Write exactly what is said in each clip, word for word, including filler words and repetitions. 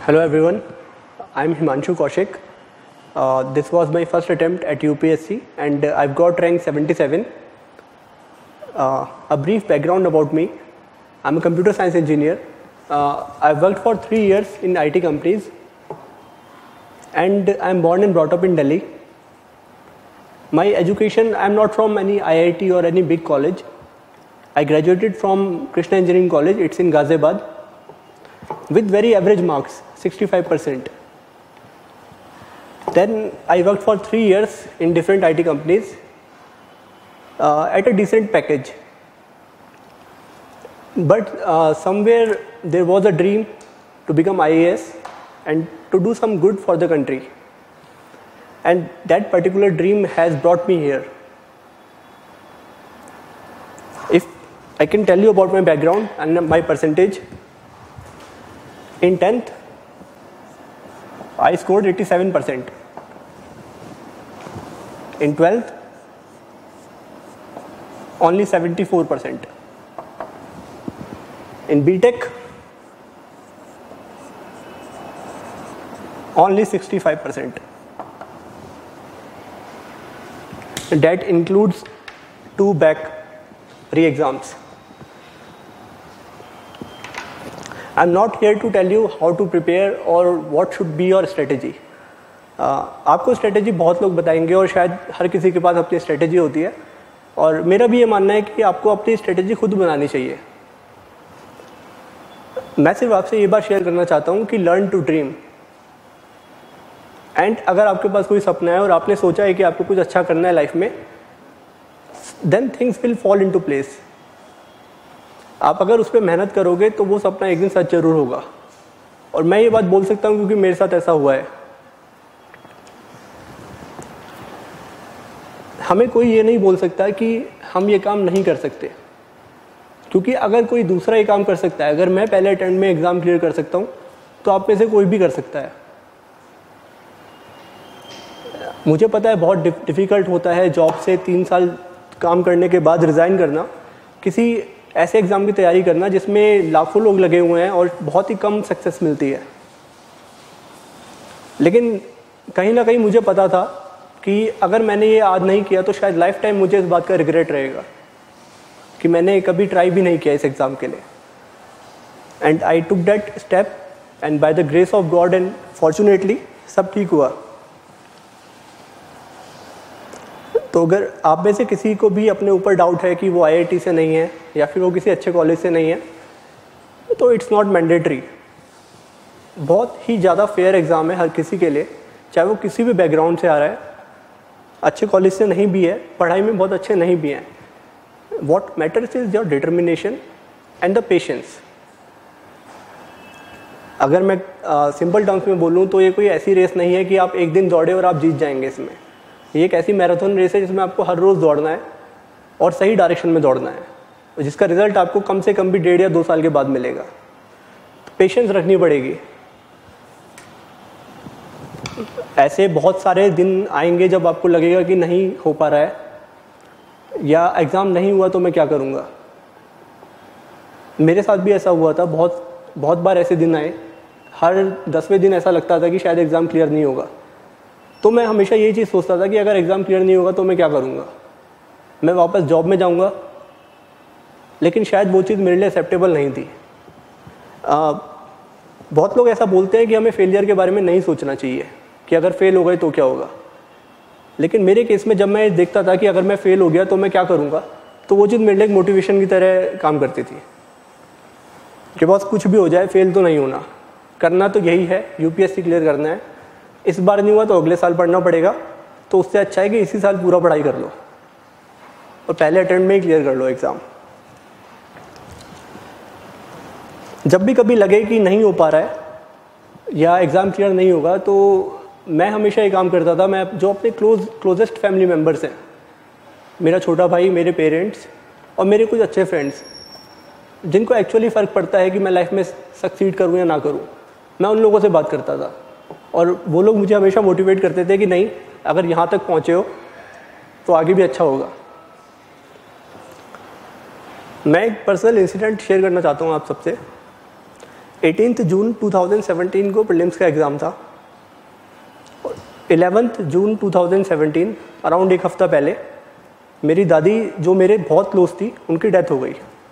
Hello everyone, I am Himanshu Kaushik. Uh, this was my first attempt at U P S C and uh, I've got rank seventy-seven. Uh, a brief background about me. I'm a computer science engineer. Uh, I've worked for three years in I T companies and I'm born and brought up in Delhi. My education, I'm not from any I I T or any big college. I graduated from Krishna Engineering College, it's in Ghaziabad, with very average marks, sixty-five percent. Then I worked for three years in different I T companies uh, at a decent package. But uh, somewhere there was a dream to become I A S and to do some good for the country. And that particular dream has brought me here. If I can tell you about my background and my percentage, in tenth, I scored eighty-seven percent. In twelfth, only seventy-four percent. In B Tech, only sixty-five percent. That includes two back re-exams. I'm not here to tell you how to prepare or what should be your strategy. uh, आपको strategy बहुत लोग बताएंगे और शायद हर किसी के पास अपनी strategy होती है, और मेरा भी ये मानना है कि आपको अपनी स्ट्रेटेजी खुद बनानी चाहिए. मैं सिर्फ आपसे ये बात शेयर करना चाहता हूँ कि लर्न टू ड्रीम. एंड अगर आपके पास कोई सपना है और आपने सोचा है कि आपको कुछ अच्छा करना है लाइफ में, then things will fall into place. आप अगर उस पर मेहनत करोगे तो वो सपना एक दिन सच जरूर होगा. और मैं ये बात बोल सकता हूँ क्योंकि मेरे साथ ऐसा हुआ है. हमें कोई ये नहीं बोल सकता कि हम ये काम नहीं कर सकते, क्योंकि अगर कोई दूसरा ये काम कर सकता है, अगर मैं पहले अटेम्प्ट में एग्जाम क्लियर कर सकता हूँ तो आप में से कोई भी कर सकता है. मुझे पता है बहुत डिफ़िकल्ट होता है जॉब से तीन साल काम करने के बाद रिज़ाइन करना, किसी ऐसे एग्ज़ाम की तैयारी करना जिसमें लाखों लोग लगे हुए हैं और बहुत ही कम सक्सेस मिलती है. लेकिन कहीं ना कहीं मुझे पता था कि अगर मैंने ये आज नहीं किया तो शायद लाइफ टाइम मुझे इस बात का रिग्रेट रहेगा कि मैंने कभी ट्राई भी नहीं किया इस एग्ज़ाम के लिए. And I took that step and by the grace of God and fortunately सब ठीक हुआ. तो अगर आप में से किसी को भी अपने ऊपर डाउट है कि वो आई आई टी से नहीं है या फिर वो किसी अच्छे कॉलेज से नहीं है, तो इट्स नॉट मैंडेटरी. बहुत ही ज़्यादा फेयर एग्ज़ाम है हर किसी के लिए, चाहे वो किसी भी बैकग्राउंड से आ रहा है, अच्छे कॉलेज से नहीं भी है, पढ़ाई में बहुत अच्छे नहीं भी हैं. What matters is your determination and the patience. अगर मैं सिंपल टर्म्स में बोलूँ तो ये कोई ऐसी रेस नहीं है कि आप एक दिन दौड़े और आप जीत जाएंगे. इसमें ये एक ऐसी मैराथन रेस है जिसमें आपको हर रोज़ दौड़ना है और सही डायरेक्शन में दौड़ना है, जिसका रिजल्ट आपको कम से कम भी डेढ़ या दो साल के बाद मिलेगा. तो पेशेंस रखनी पड़ेगी. ऐसे बहुत सारे दिन आएंगे जब आपको लगेगा कि नहीं हो पा रहा है या एग्ज़ाम नहीं हुआ तो मैं क्या करूँगा. मेरे साथ भी ऐसा हुआ था. बहुत बहुत बार ऐसे दिन आए, हर दसवें दिन ऐसा लगता था कि शायद एग्ज़ाम क्लियर नहीं होगा. तो मैं हमेशा यही चीज़ सोचता था कि अगर एग्ज़ाम क्लियर नहीं होगा तो मैं क्या करूँगा. मैं वापस जॉब में जाऊँगा, लेकिन शायद वो चीज़ मेरे लिए एक्सेप्टेबल नहीं थी. आ, बहुत लोग ऐसा बोलते हैं कि हमें फेलियर के बारे में नहीं सोचना चाहिए कि अगर फेल हो गए तो क्या होगा. लेकिन मेरे केस में जब मैं देखता था कि अगर मैं फेल हो गया तो मैं क्या करूँगा, तो वो चीज़ मेरे लिए एक मोटिवेशन की तरह काम करती थी कि बस कुछ भी हो जाए फेल तो नहीं होना, करना तो यही है, U P S C clear करना है. इस बार नहीं हुआ तो अगले साल पढ़ना पड़ेगा, तो उससे अच्छा है कि इसी साल पूरा पढ़ाई कर लो और पहले अटेम्प्ट में ही क्लियर कर लो एग्ज़ाम. जब भी कभी लगे कि नहीं हो पा रहा है या एग्ज़ाम क्लियर नहीं होगा, तो मैं हमेशा ये काम करता था. मैं जो अपने क्लोज क्लोजेस्ट फैमिली मेम्बर्स हैं, मेरा छोटा भाई, मेरे पेरेंट्स और मेरे कुछ अच्छे फ्रेंड्स, जिनको एक्चुअली फ़र्क पड़ता है कि मैं लाइफ में सक्सीड करूँ या ना करूँ, मैं उन लोगों से बात करता था. और वो लोग मुझे हमेशा मोटिवेट करते थे कि नहीं, अगर यहाँ तक पहुँचे हो तो आगे भी अच्छा होगा. मैं एक पर्सनल इंसिडेंट शेयर करना चाहता हूँ आप सबसे. Eighteenth June two thousand seventeen को प्रीलिम्स का एग्ज़ाम था। Eleventh June two thousand seventeen around एक हफ़्ता पहले मेरी दादी जो मेरे बहुत क्लोज थी उनकी डेथ हो गई।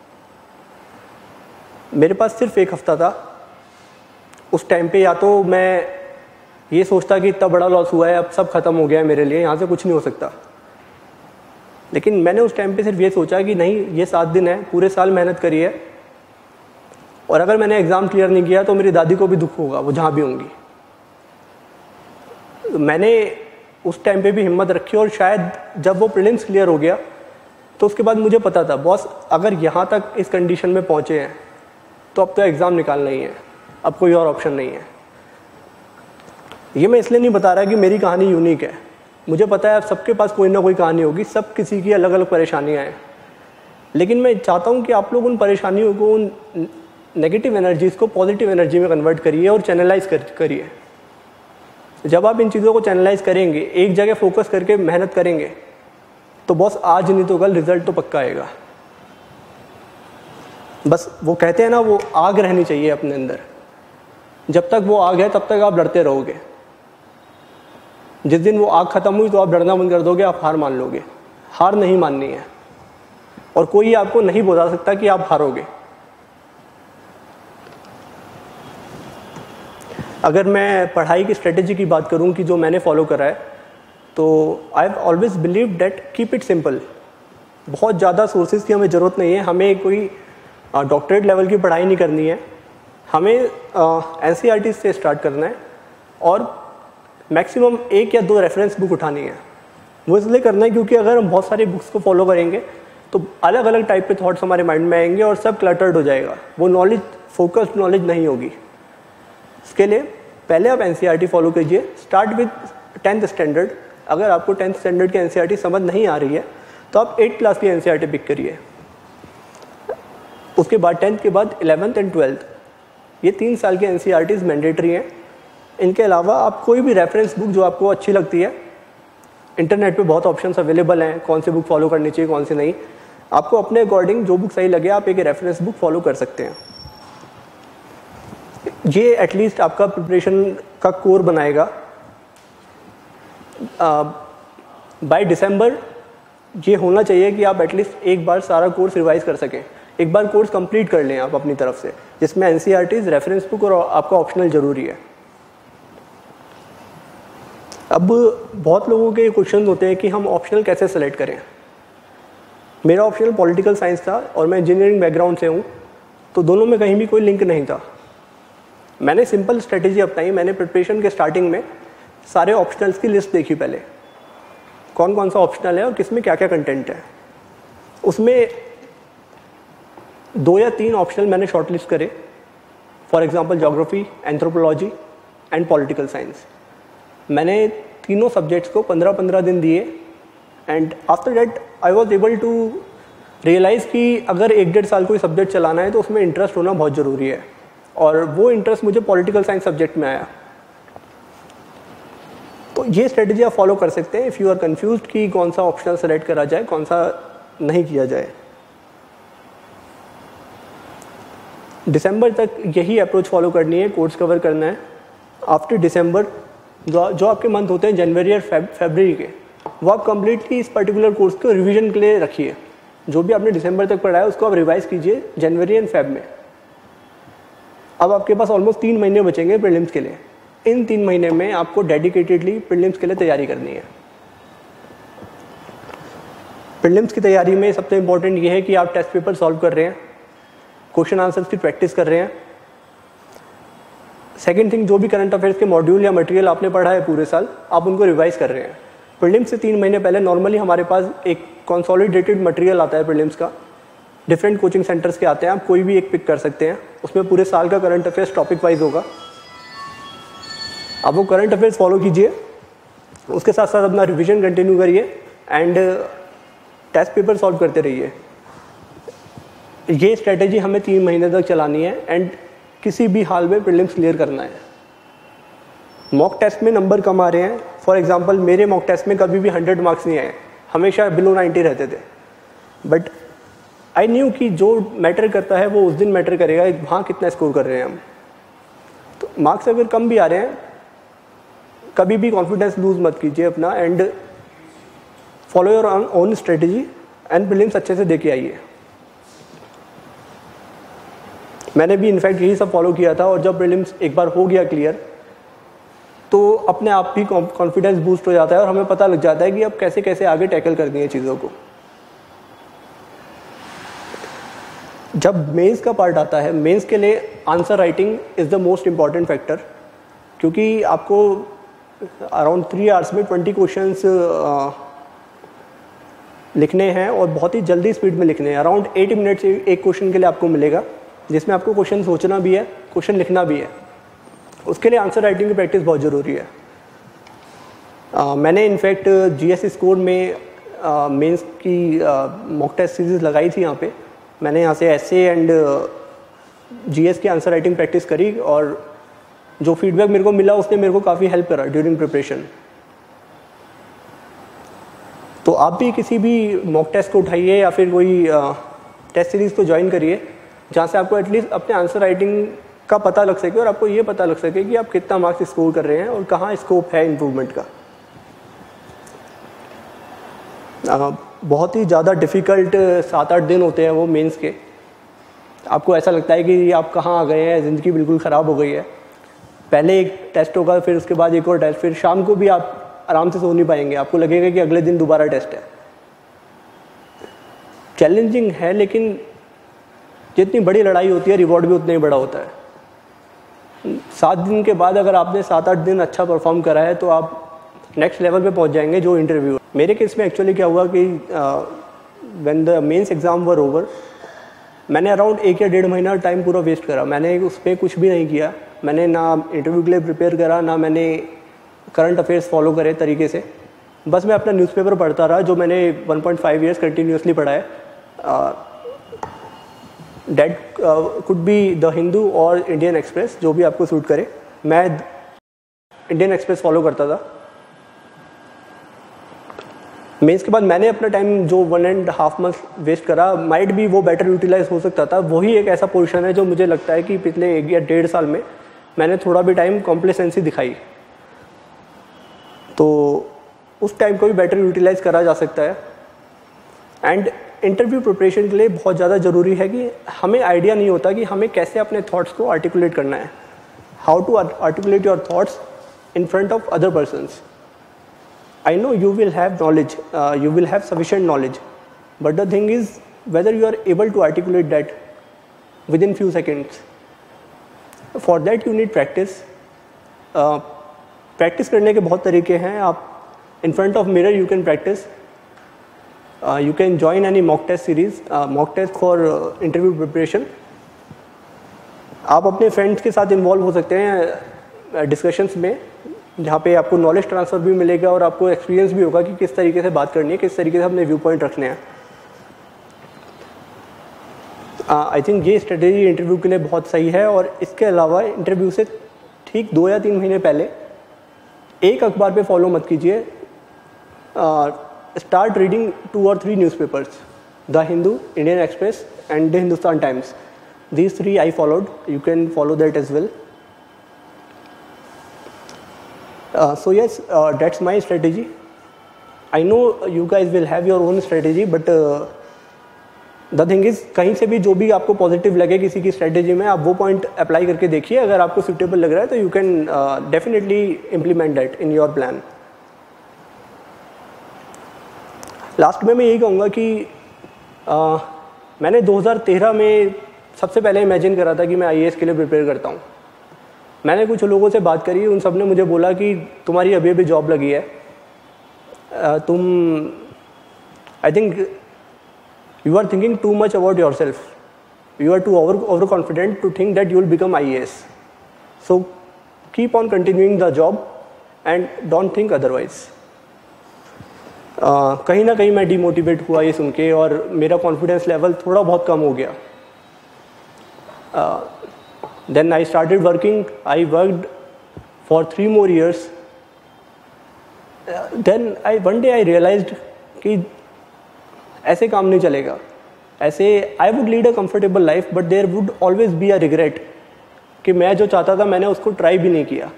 मेरे पास सिर्फ एक हफ़्ता था। उस टाइम पे या तो मैं ये सोचता कि इतना बड़ा लॉस हुआ है, अब सब खत्म हो गया है मेरे लिए, यहाँ से कुछ नहीं हो सकता। लेकिन मैंने उस टाइम पे सिर्फ ये सोचा कि नहीं, ये सात दिन है, पूरे साल मेहनत करी है, और अगर मैंने एग्ज़ाम क्लियर नहीं किया तो मेरी दादी को भी दुख होगा, वो जहाँ भी होंगी। तो मैंने उस टाइम पे भी हिम्मत रखी, और शायद जब वो प्रीलिम्स क्लियर हो गया तो उसके बाद मुझे पता था बॉस अगर यहाँ तक इस कंडीशन में पहुँचे हैं तो अब तो एग्ज़ाम निकालना ही है, अब कोई और ऑप्शन नहीं है। ये मैं इसलिए नहीं बता रहा कि मेरी कहानी यूनिक है, मुझे पता है अब सबके पास कोई ना कोई कहानी होगी, सब किसी की अलग अलग परेशानियाँ हैं। लेकिन मैं चाहता हूँ कि आप लोग उन परेशानियों को, उन नेगेटिव एनर्जीज़ को पॉजिटिव एनर्जी में कन्वर्ट करिए और चैनलाइज कर करिए। जब आप इन चीज़ों को चैनलाइज करेंगे, एक जगह फोकस करके मेहनत करेंगे, तो बॉस आज नहीं तो कल रिजल्ट तो पक्का आएगा। बस वो कहते हैं ना, वो आग रहनी चाहिए अपने अंदर। जब तक वो आग है तब तक आप लड़ते रहोगे। जिस दिन वो आग खत्म हुई तो आप डरना बंद कर दोगे, आप हार मान लोगे। हार नहीं माननी है, और कोई आपको नहीं बता सकता कि आप हारोगे। अगर मैं पढ़ाई की स्ट्रेटेजी की बात करूं कि जो मैंने फॉलो करा है, तो I have always believe that keep it simple. बहुत ज़्यादा सोर्सेज की हमें ज़रूरत नहीं है, हमें कोई डॉक्टरेट लेवल की पढ़ाई नहीं करनी है, हमें एन सी आर टी से स्टार्ट करना है, और मैक्सिमम एक या दो रेफरेंस बुक उठानी है। वो इसलिए करना है क्योंकि अगर हम बहुत सारी बुक्स को फॉलो करेंगे तो अलग अलग टाइप के थॉट्स हमारे माइंड में आएंगे और सब क्लटर्ड हो जाएगा, वो नॉलेज फोकस्ड नॉलेज नहीं होगी। इसके लिए पहले आप N C R T follow कीजिए। Start with tenth standard. अगर आपको टेंथ स्टैंडर्ड की एन सी आर टी समझ नहीं आ रही है तो आप एट्थ क्लास की N C R T pick करिए। उसके बाद टेंथ के बाद इलेवेंथ एंड ट्वेल्थ, ये तीन साल की N C R Ts mandatory हैं। इनके अलावा आप कोई भी रेफरेंस बुक जो आपको अच्छी लगती है, इंटरनेट पे बहुत ऑप्शंस अवेलेबल हैं, कौन सी बुक फॉलो करनी चाहिए कौन सी नहीं, आपको अपने अकॉर्डिंग जो बुक सही लगे आप एक रेफरेंस बुक फॉलो कर सकते हैं। ये एटलीस्ट आपका प्रिपरेशन का कोर बनाएगा। बाय दिसंबर ये होना चाहिए कि आप एटलीस्ट एक बार सारा कोर्स रिवाइज कर सकें, एक बार कोर्स कंप्लीट कर लें आप अपनी तरफ से, जिसमें N C R Ts, reference book और आपका ऑप्शनल जरूरी है। अब बहुत लोगों के क्वेश्चन होते हैं कि हम ऑप्शनल कैसे सेलेक्ट करें। मेरा ऑप्शनल पॉलिटिकल साइंस था और मैं इंजीनियरिंग बैकग्राउंड से हूँ, तो दोनों में कहीं भी कोई लिंक नहीं था। मैंने सिंपल स्ट्रेटेजी अपनाई। मैंने प्रिपरेशन के स्टार्टिंग में सारे ऑप्शनल्स की लिस्ट देखी, पहले कौन कौन सा ऑप्शनल है और किस में क्या क्या कंटेंट है। उसमें दो या तीन ऑप्शनल मैंने शॉर्ट लिस्ट करे, for example geography, anthropology and political science. मैंने तीनों सब्जेक्ट्स को पंद्रह पंद्रह दिन दिए, and after that I was able to realise कि अगर एक डेढ़ साल कोई सब्जेक्ट चलाना है तो उसमें इंटरेस्ट होना बहुत ज़रूरी है, और वो इंटरेस्ट मुझे पॉलिटिकल साइंस सब्जेक्ट में आया। तो ये स्ट्रेटजी आप फॉलो कर सकते हैं इफ़ यू आर कंफ्यूज्ड कि कौन सा ऑप्शनल सेलेक्ट करा जाए, कौन सा नहीं किया जाए। दिसंबर तक यही अप्रोच फॉलो करनी है, कोर्स कवर करना है। आफ्टर दिसंबर जो जो आपके मंथ होते हैं जनवरी और फरवरी के, वो आप कम्प्लीटली इस पर्टिकुलर कोर्स को रिवीजन के लिए रखिए। जो भी आपने दिसंबर तक पढ़ा है उसको आप रिवाइज कीजिए जनवरी एंड फेब में। अब आपके पास ऑलमोस्ट तीन महीने बचेंगे प्रीलिम्स के लिए। इन तीन महीने में आपको डेडिकेटेडली प्रीलिम्स के लिए तैयारी करनी है। प्रीलिम्स की तैयारी में सबसे इंपॉर्टेंट ये है कि आप टेस्ट पेपर सॉल्व कर रहे हैं, क्वेश्चन आंसर्स की प्रैक्टिस कर रहे हैं। सेकेंड थिंग, जो भी करंट अफेयर्स के मॉड्यूल या मटेरियल आपने पढ़ा है पूरे साल, आप उनको रिवाइज कर रहे हैं। प्रीलिम्स से तीन महीने पहले नॉर्मली हमारे पास एक कंसोलिडेटेड मटेरियल आता है प्रीलिम्स का, डिफरेंट कोचिंग सेंटर्स के आते हैं, आप कोई भी एक पिक कर सकते हैं। उसमें पूरे साल का करंट अफेयर्स टॉपिक वाइज होगा, आप वो करंट अफेयर्स फॉलो कीजिए। उसके साथ साथ अपना रिविजन कंटिन्यू करिए एंड टेस्ट पेपर सॉल्व करते रहिए। ये स्ट्रेटेजी हमें तीन महीने तक चलानी है एंड किसी भी हाल में प्रीलिम्स क्लियर करना है। मॉक टेस्ट में नंबर कम आ रहे हैं, फॉर एग्जांपल मेरे मॉक टेस्ट में कभी भी हंड्रेड मार्क्स नहीं आए, हमेशा बिलो नाइन्टी रहते थे। बट आई न्यू कि जो मैटर करता है वो उस दिन मैटर करेगा, वहाँ कितना स्कोर कर रहे हैं हम। मार्क्स अगर कम भी आ रहे हैं, कभी भी कॉन्फिडेंस लूज मत कीजिए अपना, and follow your own strategy and prelims अच्छे से दे के आइए। मैंने भी इनफैक्ट यही सब फॉलो किया था, और जब प्रीलिम्स एक बार हो गया क्लियर तो अपने आप ही कॉन्फिडेंस बूस्ट हो जाता है और हमें पता लग जाता है कि अब कैसे कैसे आगे टैकल करनी है चीज़ों को। जब मेंस का पार्ट आता है, मेंस के लिए answer writing is the most important factor, क्योंकि आपको अराउंड थ्री आवर्स में ट्वेंटी क्वेश्चंस लिखने हैं और बहुत ही जल्दी स्पीड में लिखने हैं। अराउंड एट मिनट्स एक क्वेश्चन के लिए आपको मिलेगा, जिसमें आपको क्वेश्चन सोचना भी है, क्वेश्चन लिखना भी है। उसके लिए आंसर राइटिंग की प्रैक्टिस बहुत ज़रूरी है। uh, मैंने इनफैक्ट जीएस स्कोर में मेंस uh, की मॉक टेस्ट सीरीज लगाई थी। यहाँ पे मैंने यहाँ से एसए एंड जीएस की आंसर राइटिंग प्रैक्टिस करी, और जो फीडबैक मेरे को मिला उसने मेरे को काफ़ी हेल्प करा ड्यूरिंग प्रिपरेशन। तो आप भी किसी भी मॉक टेस्ट को उठाइए या फिर कोई टेस्ट सीरीज़ को ज्वाइन करिए, जहाँ से आपको एटलीस्ट अपने आंसर राइटिंग का पता लग सके और आपको ये पता लग सके कि आप कितना मार्क्स स्कोर कर रहे हैं और कहाँ स्कोप है इम्प्रूवमेंट का। आ, बहुत ही ज़्यादा डिफ़िकल्ट सात आठ दिन होते हैं वो मेंस के। आपको ऐसा लगता है कि आप कहाँ आ गए हैं, ज़िंदगी बिल्कुल ख़राब हो गई है। पहले एक टेस्ट होगा, फिर उसके बाद एक और टेस्ट, फिर शाम को भी आप आराम से सो नहीं पाएंगे, आपको लगेगा कि अगले दिन दोबारा टेस्ट है। चैलेंजिंग है, लेकिन जितनी बड़ी लड़ाई होती है रिवॉर्ड भी उतना ही बड़ा होता है। सात दिन के बाद अगर आपने सात आठ दिन अच्छा परफॉर्म करा है तो आप नेक्स्ट लेवल पे पहुंच जाएंगे, जो इंटरव्यू। मेरे केस में एक्चुअली क्या हुआ कि when the mains exam were over, मैंने अराउंड एक या डेढ़ महीना टाइम पूरा वेस्ट करा। मैंने उस पर कुछ भी नहीं किया, मैंने ना इंटरव्यू के लिए प्रिपेयर करा, ना मैंने करंट अफेयर्स फॉलो करे तरीके से। बस मैं अपना न्यूज़पेपर पढ़ता रहा, जो मैंने one point five years continuously पढ़ा है। That could be the Hindu और इंडियन एक्सप्रेस, जो भी आपको सूट करे। मैं इंडियन एक्सप्रेस फॉलो करता था। मेंस के बाद मैंने अपना टाइम जो one and half month waste करा, माइट भी वो बेटर यूटिलाइज हो सकता था। वही एक ऐसा पोर्शन है जो मुझे लगता है कि पिछले एक या डेढ़ साल में मैंने थोड़ा भी टाइम कॉम्प्लेसेंसी दिखाई, तो उस टाइम को भी बेटर यूटिलाइज करा जा सकता है। एंड इंटरव्यू प्रिपरेशन के लिए बहुत ज़्यादा ज़रूरी है कि हमें आइडिया नहीं होता कि हमें कैसे अपने थॉट्स को आर्टिकुलेट करना है, how to articulate your thoughts in front of other persons. I know you will have knowledge, uh, you will have sufficient knowledge, but the thing is whether you are able to articulate that within few seconds. For that you need practice. uh, practice करने के बहुत तरीके हैं। आप in front of mirror you can practice. uh, you can join any mock test series, uh, mock test for uh, interview preparation. आप अपने friends के साथ इन्वॉल्व हो सकते हैं डिस्कशंस में, जहाँ पे आपको नॉलेज ट्रांसफ़र भी मिलेगा और आपको एक्सपीरियंस भी होगा कि किस तरीके से बात करनी है, किस तरीके से अपने व्यू पॉइंट रखने हैं। आई थिंक ये स्ट्रेटेजी इंटरव्यू के लिए बहुत सही है। और इसके अलावा इंटरव्यू से ठीक दो या तीन महीने पहले एक अखबार पे फॉलो मत कीजिए, स्टार्ट रीडिंग टू और three newspapers, the Hindu, Indian Express and the Hindustan Times. These three I followed, you can follow that as well. Uh, so yes, uh, that's my strategy. I know you guys will have your own strategy, but uh, the thing is, कहीं से भी जो भी आपको positive लगे किसी की strategy में, आप वो पॉइंट अप्लाई करके देखिए। अगर आपको सुटेबल लग रहा है तो you can definitely implement that in your plan. Last में मैं यही कहूँगा कि uh, मैंने दो हज़ार तेरह में सबसे पहले इमेजिन करा था कि मैं आई ए एस के लिए प्रिपेयर करता हूँ। मैंने कुछ लोगों से बात करी, उन सब ने मुझे बोला कि तुम्हारी अभी अभी जॉब लगी है, तुम I think you are thinking too much about yourself, you are too over over confident to think that you will become I A S. So keep on continuing the job and don't think otherwise. कहीं ना कहीं मैं demotivate हुआ ये सुन के, और मेरा confidence level थोड़ा बहुत कम हो गया। uh, Then I started working. I worked for three more years. Uh, then I one day I realized कि ऐसे काम नहीं चलेगा। ऐसे I would lead a comfortable life, but there would always be a regret कि मैं जो चाहता था मैंने उसको ट्राई भी नहीं किया।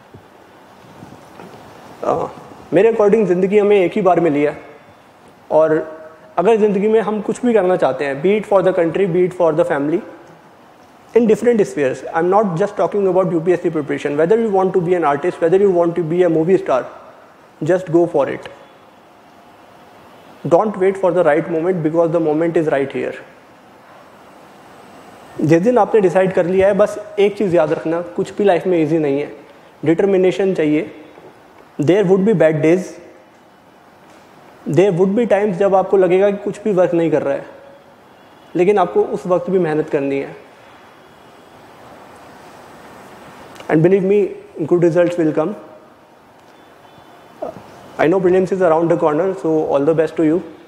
आ, मेरे अकॉर्डिंग ज़िंदगी हमें एक ही बार मिली है, और अगर ज़िंदगी में हम कुछ भी करना चाहते हैं, be it for the country, be it for the family, in different spheres. I'm not just talking about U P S C preparation. Whether you want to be an artist, whether you want to be a movie star, just go for it. Don't wait for the right moment because the moment is right here. जिस दिन आपने decide कर लिया है, बस एक चीज़ याद रखना, कुछ भी लाइफ में इजी नहीं है, डिटर्मिनेशन चाहिए। There would be bad days, there would be times जब आपको लगेगा कि कुछ भी वर्क नहीं कर रहा है, लेकिन आपको उस वक्त भी मेहनत करनी है। And believe me, good results will come. I know prelims is around the corner, so all the best to you.